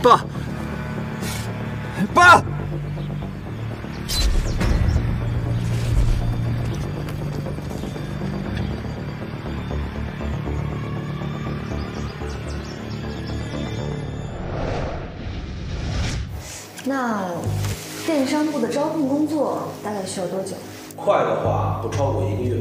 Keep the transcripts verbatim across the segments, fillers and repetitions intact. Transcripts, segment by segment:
爸，爸！ 那电商部的招聘工作大概需要多久？ 快的话不超过一个月。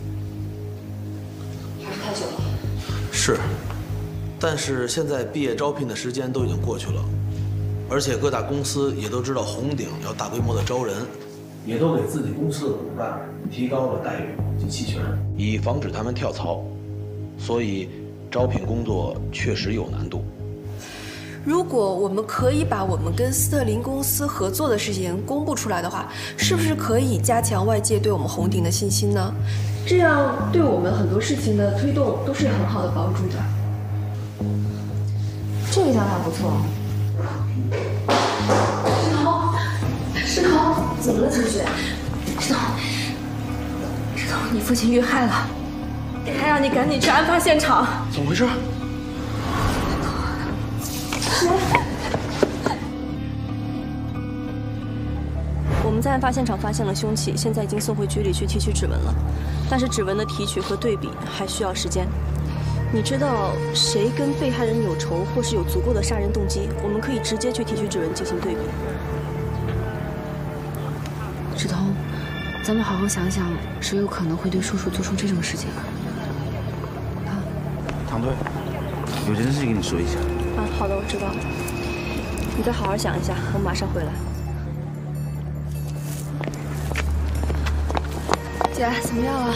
还是太久了。 是，但是现在毕业招聘的时间都已经过去了，而且各大公司也都知道红鼎要大规模的招人，也都给自己公司的骨干提高了待遇及期权，以防止他们跳槽。所以，招聘工作确实有难度。 如果我们可以把我们跟斯特林公司合作的事情公布出来的话，是不是可以加强外界对我们红鼎的信心呢？这样对我们很多事情的推动都是很好的帮助的。 这个想法不错。石头，石头，怎么了，秦雪？石头，石头，你父亲遇害了，还让你赶紧去案发现场。 怎么回事？ 我们在案发现场发现了凶器，现在已经送回局里去提取指纹了。但是指纹的提取和对比还需要时间。你知道谁跟被害人有仇，或是有足够的杀人动机，我们可以直接去提取指纹进行对比。 芷彤，咱们好好想想，谁有可能会对叔叔做出这种事情啊？啊， 唐队，有件事跟你说一下。 啊，好的，我知道了。你再好好想一下，我马上回来。 姐，怎么样啊？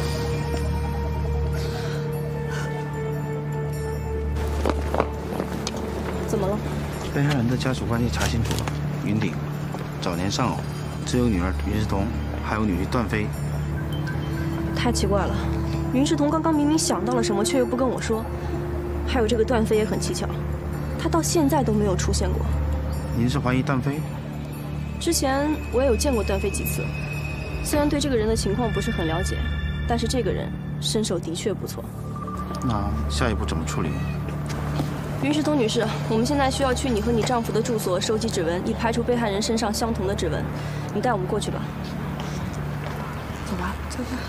怎么了？ 被害人的家属关系查清楚了，云鼎早年丧偶，只有女儿云世彤，还有女婿段飞。 太奇怪了，云世彤刚刚明明想到了什么，却又不跟我说。 还有这个段飞也很蹊跷，他到现在都没有出现过。 您是怀疑段飞？ 之前我也有见过段飞几次，虽然对这个人的情况不是很了解，但是这个人身手的确不错。 那下一步怎么处理？ 云世彤女士，我们现在需要去你和你丈夫的住所收集指纹，以排除被害人身上相同的指纹。你带我们过去吧。 走吧，走吧。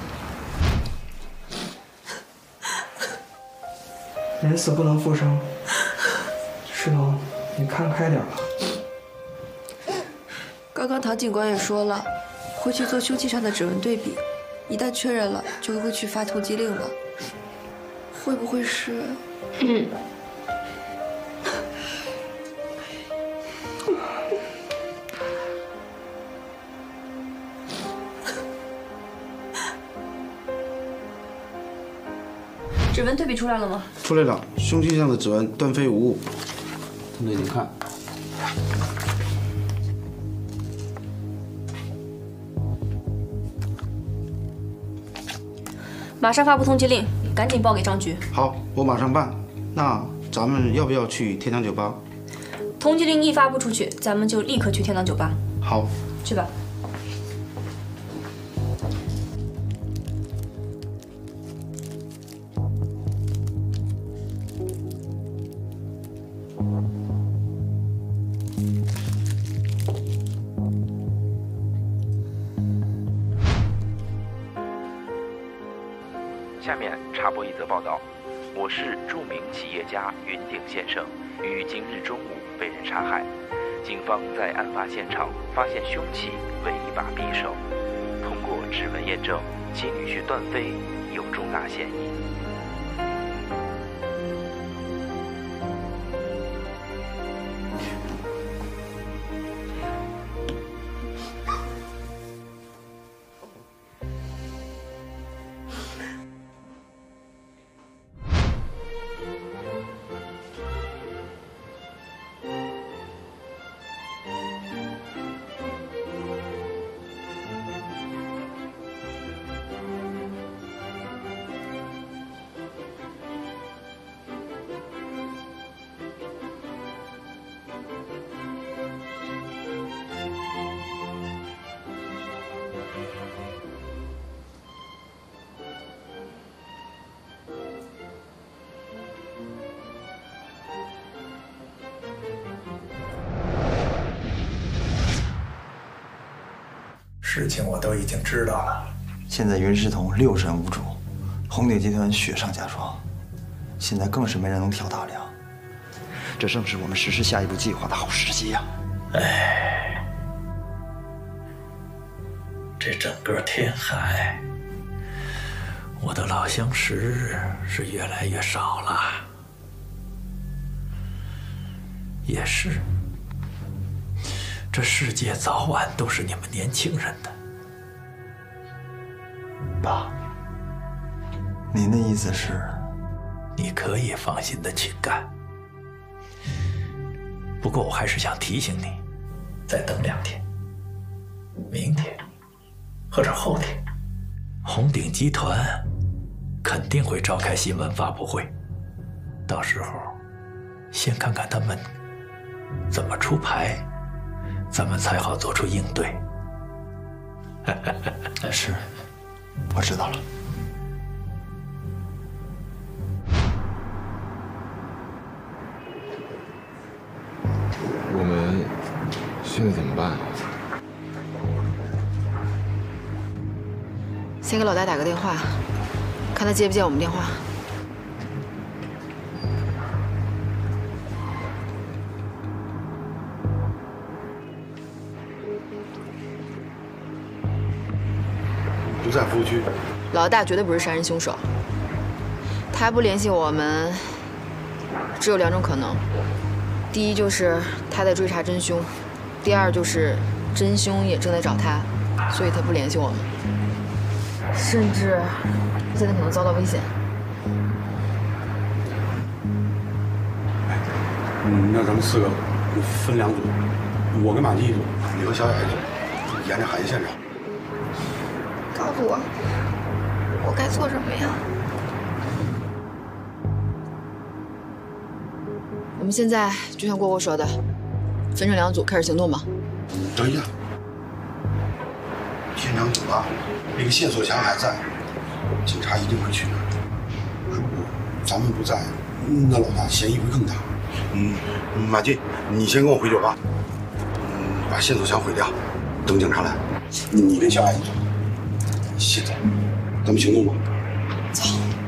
人死不能复生，石头，你看开点吧。 刚刚唐警官也说了，会去做凶器上的指纹对比，一旦确认了，就会去发通缉令了。会不会是？嗯。 指纹对比出来了吗？ 出来了，凶器上的指纹段飞无误。 唐队，您看， 马上发布通缉令，赶紧报给张局。 好，我马上办。那咱们要不要去天堂酒吧？ 通缉令一发布出去，咱们就立刻去天堂酒吧。 好， 去吧。 下面插播一则报道：我市著名企业家云鼎先生于今日中午被人杀害，警方在案发现场发现凶器为一把匕首，通过指纹验证，其女婿段飞有重大嫌疑。 事情我都已经知道了。 现在云世彤六神无主，红鼎集团雪上加霜，现在更是没人能挑大梁。这正是我们实施下一步计划的好时机呀！ 哎，这整个天海，我的老相识是越来越少了。也是，这世界早晚都是你们年轻人的。 爸，您的意思是？ 你可以放心的去干。不过我还是想提醒你，再等两天，明天或者后天，红鼎集团肯定会召开新闻发布会，到时候先看看他们怎么出牌，咱们才好做出应对。 是，我知道了。 我们现在怎么办？ 先给老大打个电话，看他接不接我们电话。 不在服务区。 老大绝对不是杀人凶手。他不联系我们，只有两种可能。第一就是他在追查真凶，第二就是真凶也正在找他，所以他不联系我们，甚至现在可能遭到危险。 嗯，那咱们四个分两组，我跟马季一组，你和小雅一组，沿着海岸线上。 告诉我，我该做什么呀？我们现在就像蝈蝈说的，分成两组开始行动吧。 等一下，天长久了，那个线索墙还在，警察一定会去的。如果咱们不在，那老大嫌疑会更大。嗯，马季，你先跟我回酒吧，嗯，把线索墙毁掉，等警察来。你跟小雅一组。现在，咱们行动吧。 走。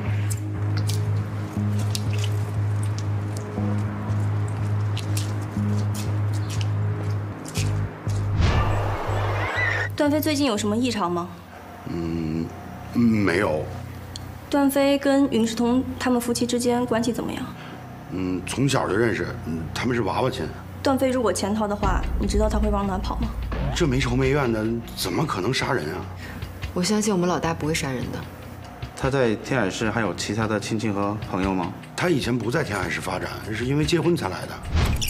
段飞最近有什么异常吗？ 嗯，没有。 段飞跟云世彤他们夫妻之间关系怎么样？ 嗯，从小就认识，嗯，他们是娃娃亲。 段飞如果潜逃的话，你知道他会往哪跑吗？ 这没仇没怨的，怎么可能杀人啊？ 我相信我们老大不会杀人的。 他在天海市还有其他的亲戚和朋友吗？ 他以前不在天海市发展，是因为结婚才来的。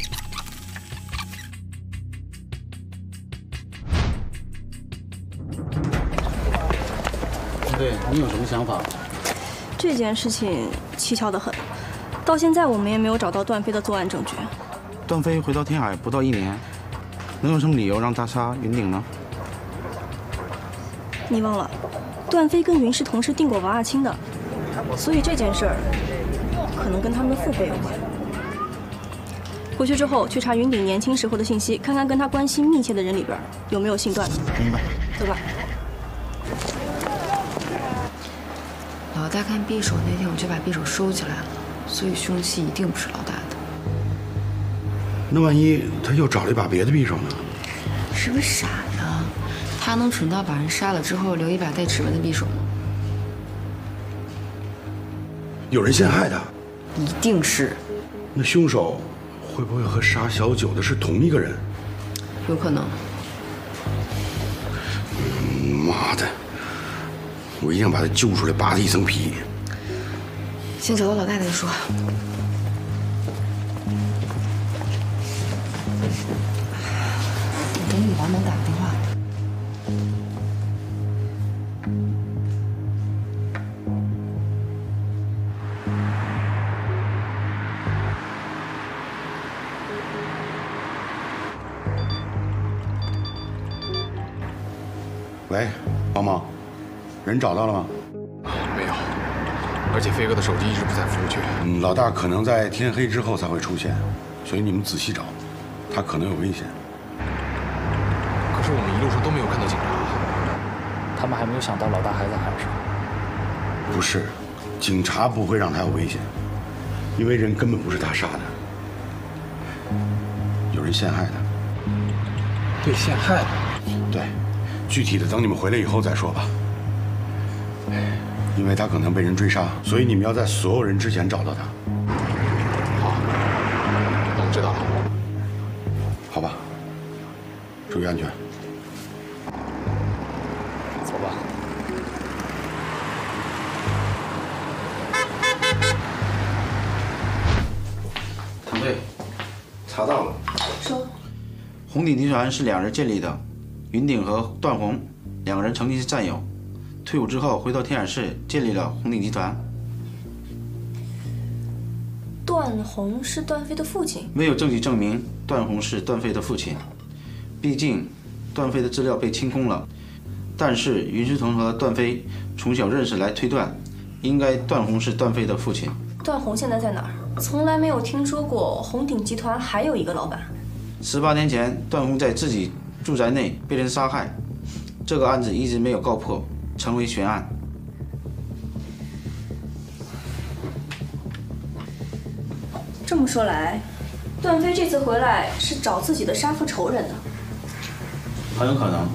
对，你有什么想法？ 这件事情蹊跷得很，到现在我们也没有找到段飞的作案证据。 段飞回到天海不到一年，能有什么理由让他杀云鼎呢？ 你忘了，段飞跟云世彤是订过娃娃亲的，所以这件事儿可能跟他们的父辈有关。回去之后去查云鼎年轻时候的信息，看看跟他关系密切的人里边有没有姓段的。 明白。 走吧。 老大看匕首那天我就把匕首收起来了，所以凶器一定不是老大的。 那万一他又找了一把别的匕首呢？ 是不是傻呀？他能蠢到把人杀了之后留一把带指纹的匕首吗？ 有人陷害他， 一定是。 那凶手会不会和杀小九的是同一个人？ 有可能。 嗯，妈的！我一定要把他揪出来，扒他一层皮。 先找到老大再说。我给你王蒙打个电话。 喂，王蒙，人找到了吗？ 没有，而且飞哥的手机一直不在服务区。 嗯，老大可能在天黑之后才会出现，所以你们仔细找，他可能有危险。 可是我们一路上都没有看到警察。 他们还没有想到老大还在海上。 不是，警察不会让他有危险，因为人根本不是他杀的，有人陷害他。 对，陷害的。 对，具体的等你们回来以后再说吧。因为他可能被人追杀，所以你们要在所有人之前找到他。 好，我们知道了。 好吧，注意安全。 走吧。 唐队，查到了。 说。 红鼎集团是两人建立的，云鼎和段宏两个人曾经是战友，退伍之后回到天海市建立了红鼎集团。 段宏是段飞的父亲？ 没有证据证明段宏是段飞的父亲，毕竟段飞的资料被清空了。但是云石彤和段飞从小认识来推断，应该段宏是段飞的父亲。 段宏现在在哪儿？从来没有听说过红鼎集团还有一个老板。 十八年前，段宏在自己住宅内被人杀害，这个案子一直没有告破，成为悬案。 这么说来，段飞这次回来是找自己的杀父仇人的。 很有可能。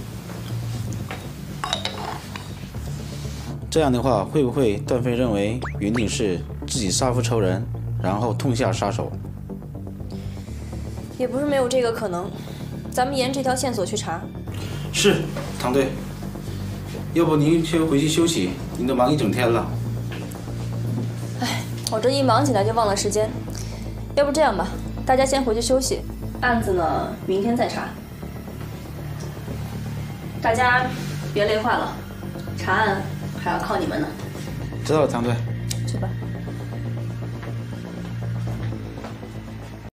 这样的话，会不会段飞认为云鼎是自己杀父仇人，然后痛下杀手？ 也不是没有这个可能，咱们沿这条线索去查。 是，唐队。要不您先回去休息，您都忙一整天了。 哎，我这一忙起来就忘了时间。要不这样吧，大家先回去休息，案子呢明天再查。大家别累坏了，查案还要靠你们呢。 知道了，唐队。